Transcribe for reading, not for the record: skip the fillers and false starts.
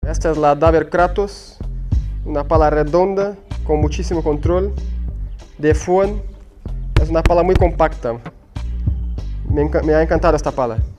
Esta es la Dabber Kratos, una pala redonda con muchísimo control, de foam. Es una pala muy compacta. Me ha encantado esta pala.